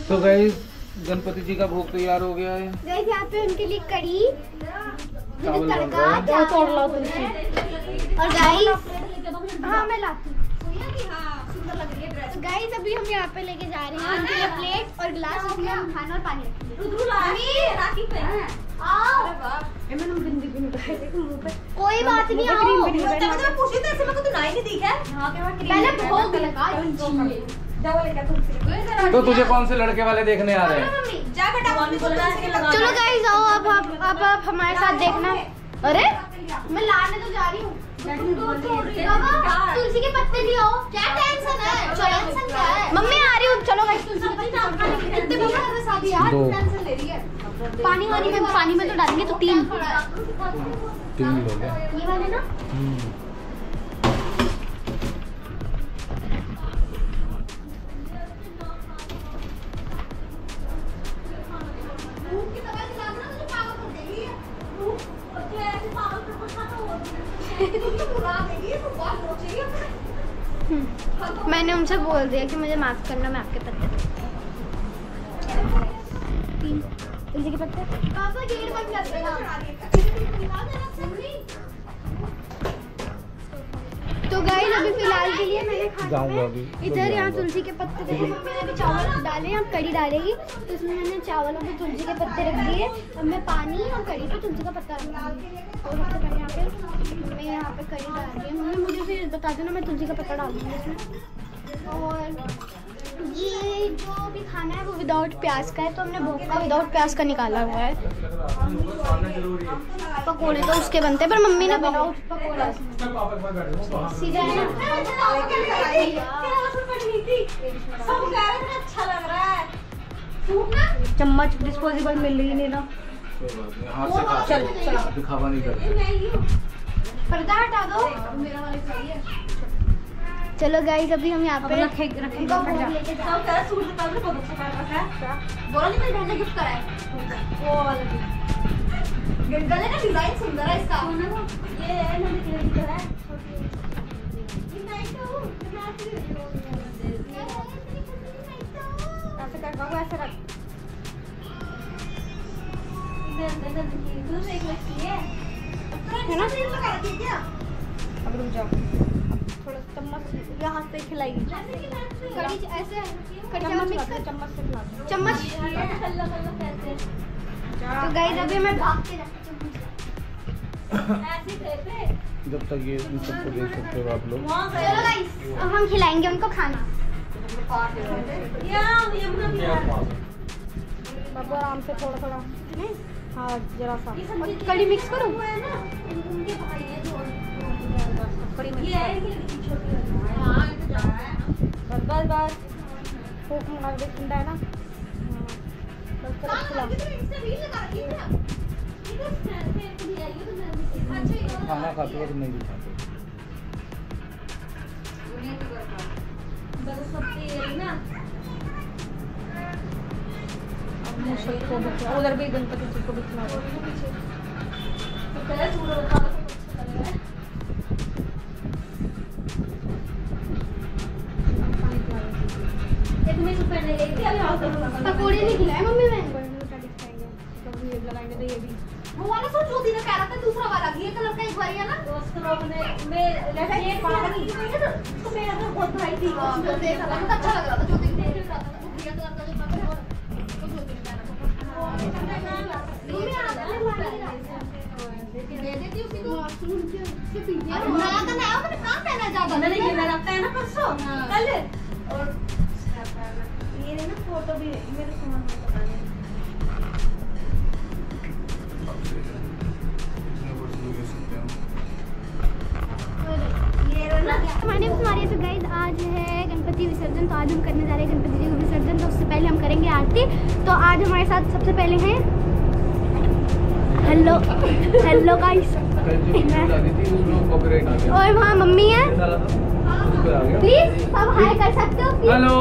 तो गाइस गणपति जी का भोग तैयार हो गया है। गाइस यहाँ पे उनके लिए कड़ी, तड़का, और गाइस हाँ मैं लाती हूँ। गाइस अभी हम यहाँ पे लेके जा रहे हैं उनके लिए प्लेट और गिलास, उसमें हम खाना और पानी रखेंगे। कोई बात नहीं, पहले भोग लगा। तो तुझे कौन से लड़के वाले देखने आ रहे हैं? चलो गाइस आओ, अब हमारे साथ देखना। अरे मैं लाने तो जा रही हूँ। तुलसी के पत्ते भी आओ। क्या टेंशन है? टेंशन क्या है? मम्मी आ रही हूँ। चलो गाइस तुलसी के पत्ते यार टेंशन ले रही है। पानी में तो डालेंगे तो 3 लोग हैं। ये वाले ना मैंने उनसे बोल दिया कि मुझे माफ करना, मैं आपके पत्ते तुलसी के पत्ते। पापा गेट बंद कर देना। तो गाइस अभी फिलहाल के लिए मैंने इधर यहाँ तुलसी के पत्ते देखो, मम्मी ने अभी चावल डाले, अब कड़ी डालेगी तो इसमें मैंने चावलों पे तुलसी के पत्ते रख दिए। अब मैं पानी और कड़ी पे तुलसी का पत्ता रख दूँगी। तो सबसे पहले मैं यहाँ पे कड़ी डाल रही हूँ। मम्मी मुझे फिर बता देना, मैं तुलसी का पत्ता डाल दूँगी इसमें। और ये जो भी खाना है वो विदाउट प्याज का है, तो हमने भोग का विदाउट प्याज का निकाला हुआ है। पकोड़े तो उसके बनते हैं, पर मम्मी ने विदाउट पकोड़ा सीधा अच्छा लग रहा है। चम्मच डिस्पोजेबल मिल रही नहीं ना, चल दिखावा नहीं करते। पर्दा हटा दो। चलो गाइस अभी हम यहाँ पे गिफ्ट कराए वो वाला गले का डिजाइन सुंदर है इसका। ये ऐसे कर बाबू, ऐसे रख। है ना? अब रुक जाओ, थोड़ा चम्मच यहाँ से खिलाएगी। कड़ी ऐसे चम्मच से खिला दो। चम्मच तो गाइस अभी मैं भाग के जब तक ये इन सबको देख सकते हो आप लोग। चलो गाइस अब हम खिलाएंगे उनको खाना। बाबू आराम से थोड़ा थोड़ा, हाँ जरा सा कड़ी मिक्स करो। बस बस भूख मार दे, ठंडा है ना। खाना खाते वक्त नहीं दिखाते। उधर भी गणपति जी को भी खिला दो। पकोड़े नहीं खिलाए मम्मी, मैंने लगाएंगे तो ये भी वो वाला सोच जो दिन कह रहा था, दूसरा वाला ये कलर का एक बारी है ना, दोस्त लोग ने मैं लेफ्ट एक वाला तो मेरा तो बहुत भाई थी, तो देख रहा था, अच्छा लग रहा था जो दिन देख रहा था, वो ग्रे कलर का जो था वो जो दिन कह रहा था दे देती उसी को उसके पीछे। अरे नया का नया मैंने कहां पहना ज्यादा मैंने ये लगता है ना परसों कल। और ये ना फोटो भी मेरे सामान में पता नहीं। हमारे तो गाइस आज है गणपति विसर्जन, तो आज हम करने जा रहे हैं गणपति जी का विसर्जन। तो उससे पहले हम करेंगे आरती। तो आज हमारे साथ सबसे पहले हैं हेलो गाइस, और वहाँ मम्मी है, प्लीज सब हाय कर सकते हो। हेलो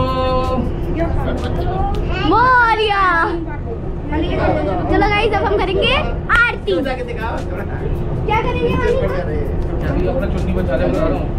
मोरिया। चलो गाइस अब हम करेंगे आरती। क्या करेंगे अपना चुन्नी बचा ले बता रहा हूँ।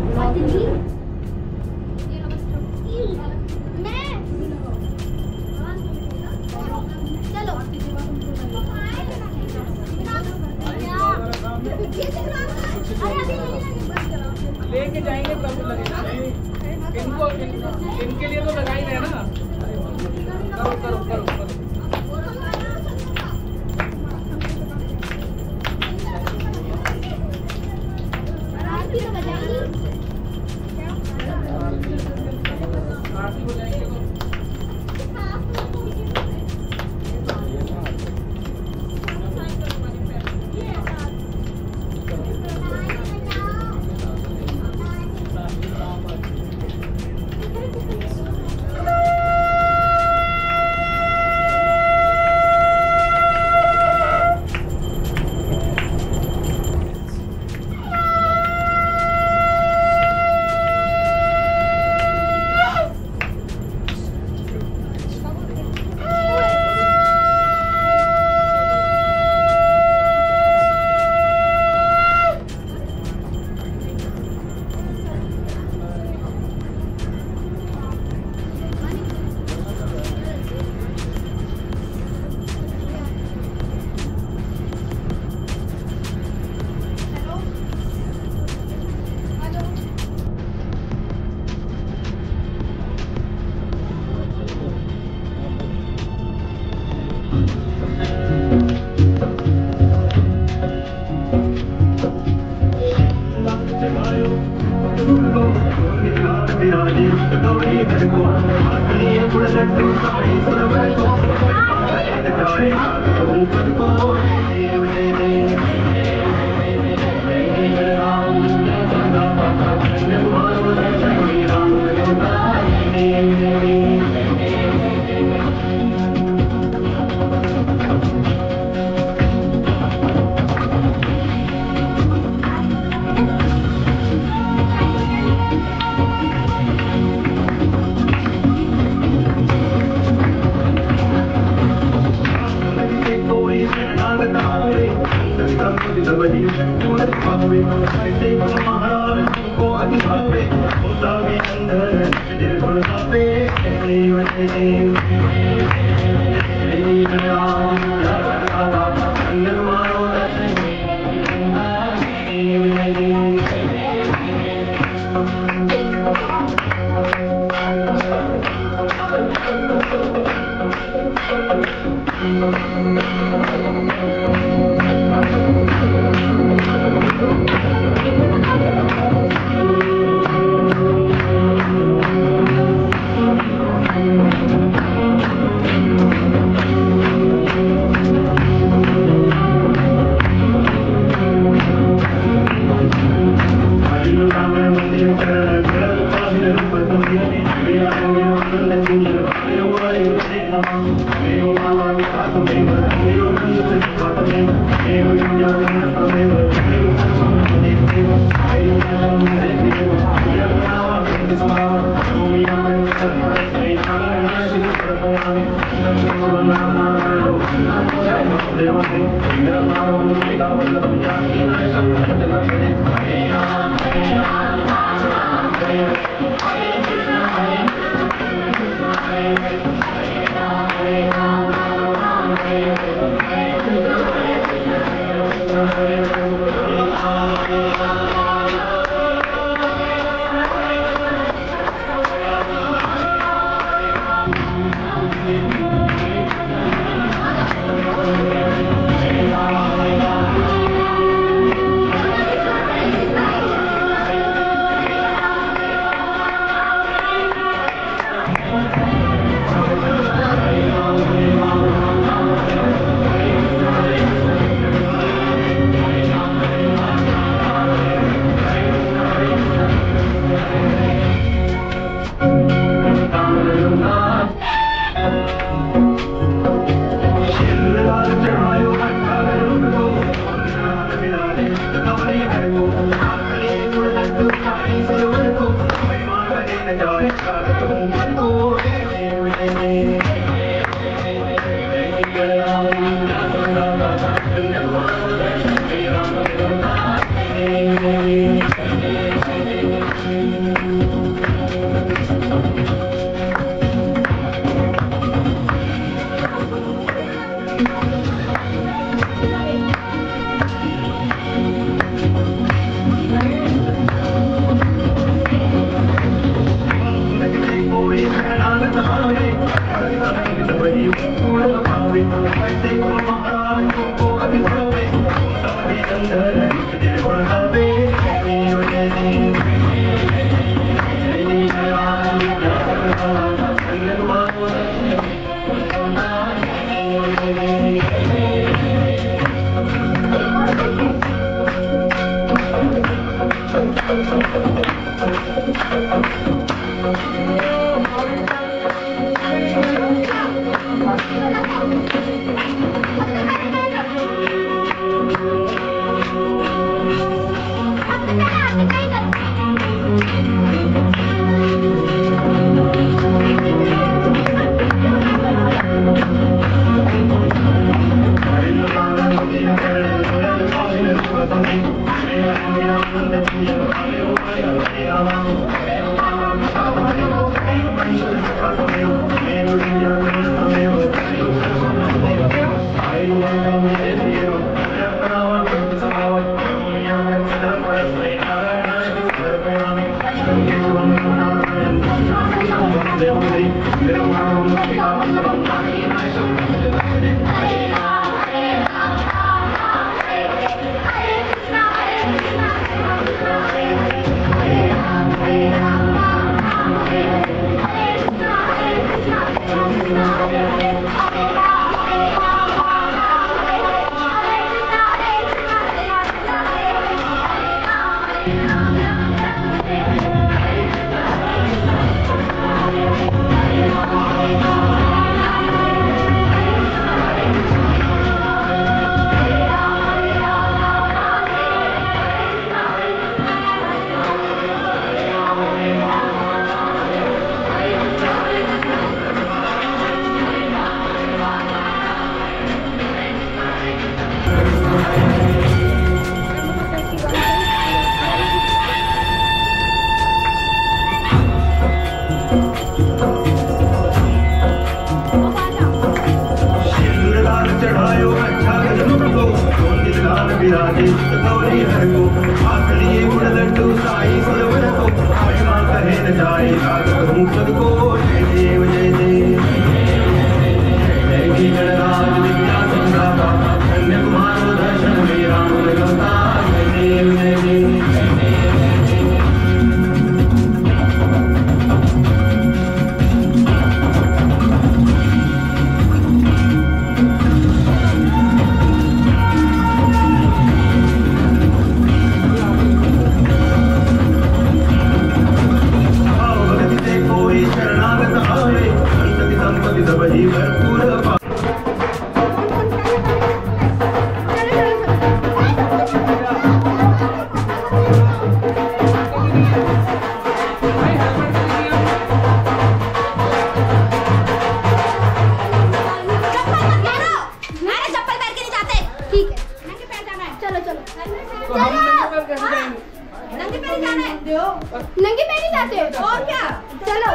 नंगे पैर ही जाते हो और क्या? चलो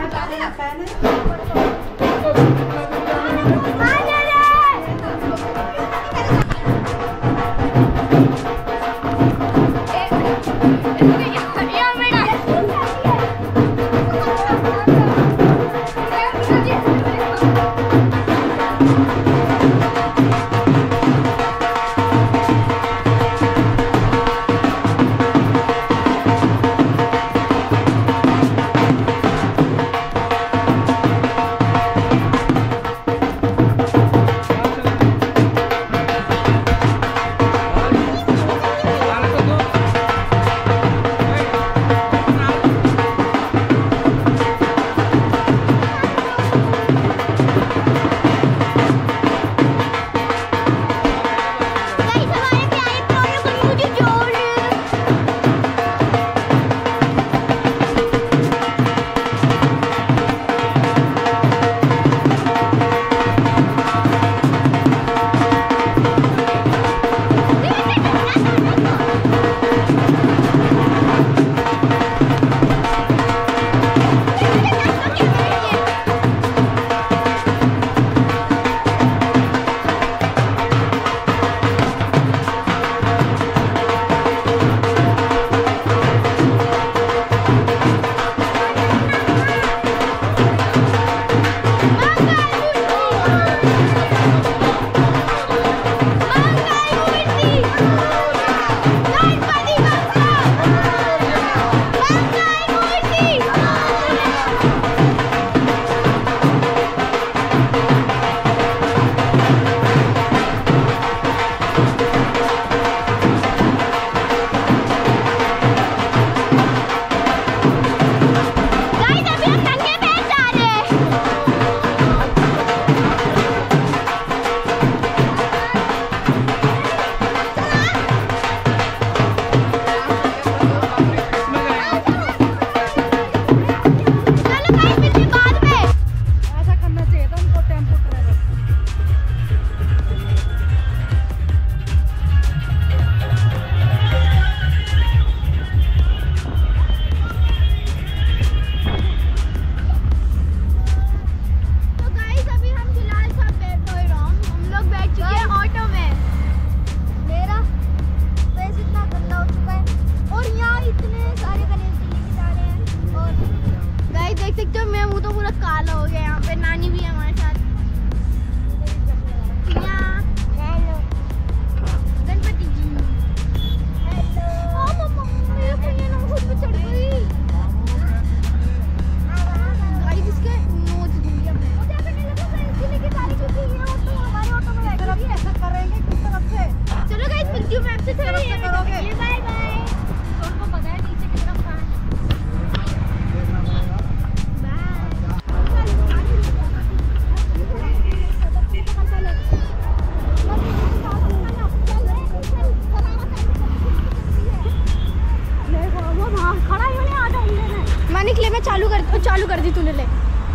चालू कर दी तूने, ले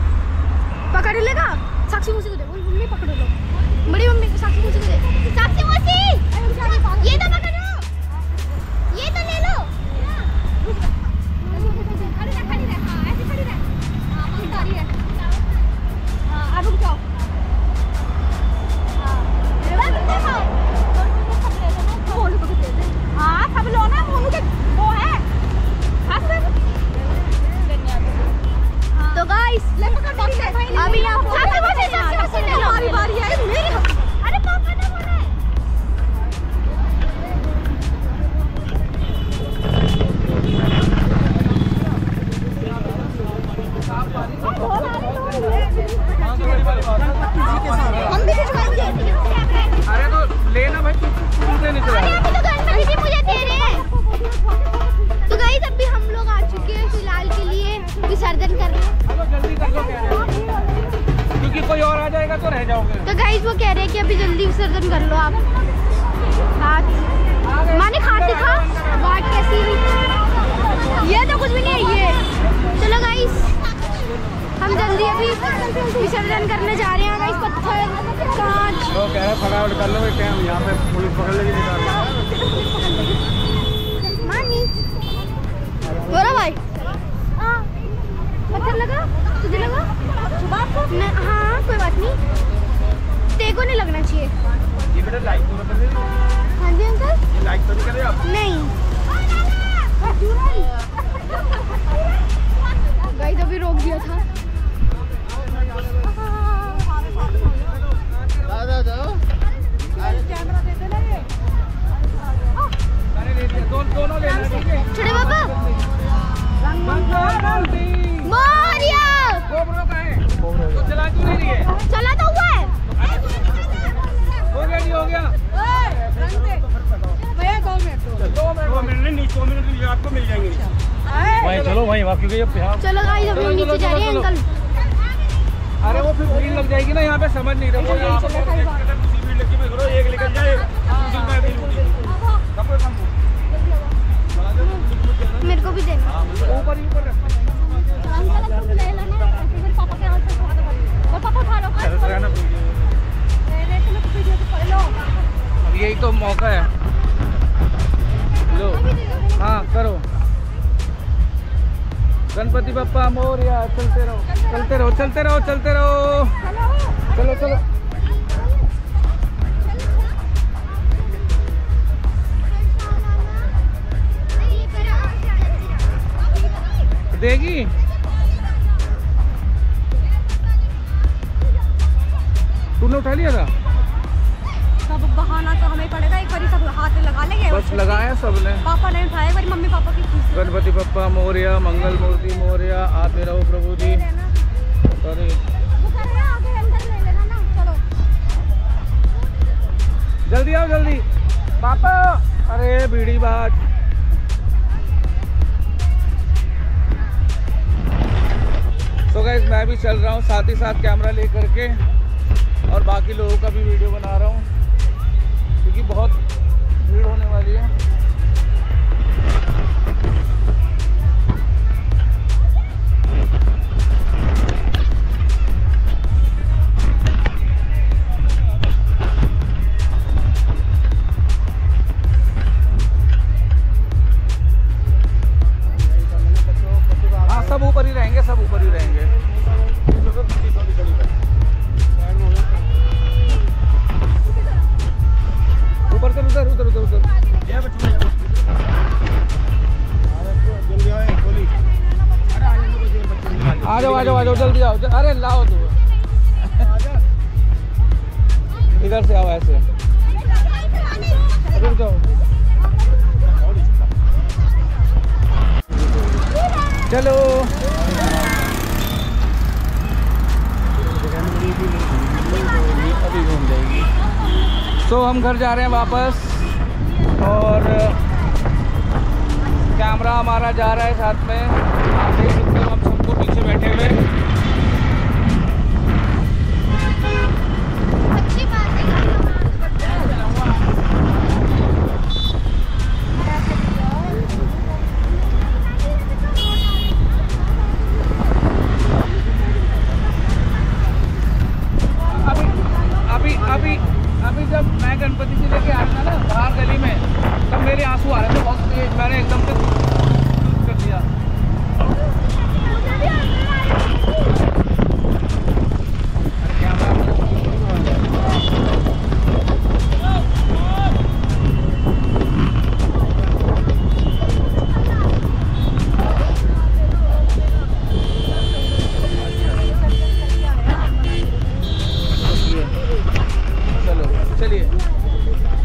पकड़ लेगा। साक्षी मौसी को दे, मम्मी पकड़ो लो, बड़ी मम्मी साक्षी मौसी को दे। साक्षी मौसी ये तो पकड़ो, ये तो ले लो। खड़ी रह, खड़ी रह, हाँ ऐसे खड़ी रह, हाँ बहुत सारी है, हाँ अब रुक जाओ, हाँ रुक जाओ, हाँ क्योंकि कोई और आ जाएगा तो रह जाओगे। तो गाइस वो कह रहे हैं कि अभी जल्दी विसर्जन कर लो आप। हाथ माने हाथ दिखा, वाट कैसी हुई, ये तो कुछ भी नहीं है ये। चलो गाइस हम जल्दी अभी विसर्जन करने जा रहे हैं गाइस। पत्थर कांच तो कह रहे फटाफट कर लो, क्या हम यहाँ पे पुलिस पकड़ लेगी निकाल। मानी बोरा भाई पत्थर लगा, तुझे लगा? हाँ कोई बात नहीं, तेको नहीं लगना चाहिए। ये बेटा लाइक तो कर दे। हाँ जी अंकल। ये लाइक तो नहीं कर रहे आप? नहीं गाइस अभी रोक दिया था। दोनों लेना ठीक है। छोटे पापा मोरिया तो चला क्यों नहीं रही है? चला तो हुआ है। हो गया नहीं हो गया? 2 मिनट नहीं, 2 मिनट आपको मिल जाएंगे। भाई चलो भाई वापस क्योंकि चलो गाइस हम नीचे जा रहे हैं अंकल। अरे वो फिर भीड़ लग जाएगी ना, यहाँ पे समझ नहीं रहे। एक लेकर जाए मेरे को भी देना। ऊपर ही ऊपर अब यही तो मौका है। लो हाँ करो। गणपति बप्पा मोरया। चलते रहो चलते रहो चलते रहो चलते रहो। चलो चलो देगी। तूने उठा लिया था? सब बहाना तो हमें पड़ेगा, एक बार सब हाथ लगा लेंगे। बस लगाया सबने। पापा ने उठाया, मेरी मम्मी पापा की खुशी। गणपति बप्पा मोरया, मंगल मूर्ति मोरया, आते रहो प्रभु जी। सॉरी जल्दी आओ जल्दी पापा। अरे बीड़ी बात। तो गाइस मैं भी चल रहा हूँ साथ ही साथ कैमरा लेकर के, और बाकी लोगों का भी वीडियो बना रहा हूँ क्योंकि बहुत भीड़ होने वाली है। हाँ सब ऊपर ही रहेंगे, सब ऊपर ही रहेंगे। ऊपर से उधर उधर उधर उधर आ जाओ आ जाओ आ जाओ जल्दी आओ। अरे लाओ तू इधर से आओ, ऐसे रुक जाओ। चलो अभी घूम जाएगी। तो हम घर जा रहे हैं वापस, और कैमरा हमारा जा रहा है साथ में। आप देख सकते हो हम सबको पीछे बैठे हुए। अच्छी बात है। अभी जब मैं गणपति जी लेके आया था ना बाहर गली में, तब मेरे आंसू आ रहे थे बहुत तेज। मैंने एकदम से कर दिया। चलो चलिए।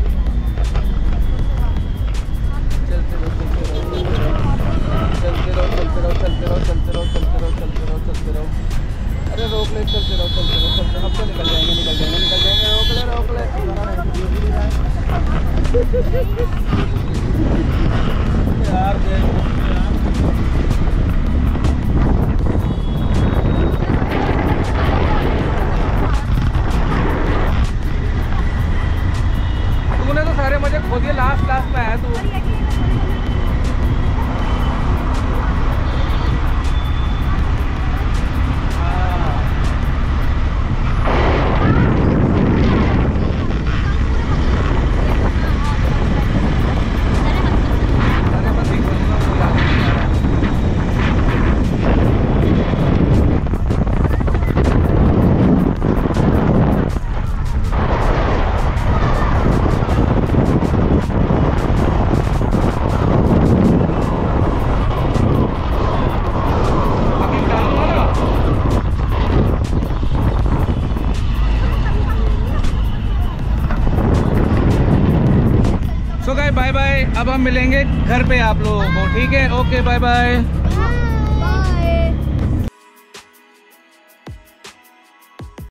Bye bye. अब हम मिलेंगे घर पे आप लोगों को, ठीक है? Okay bye bye.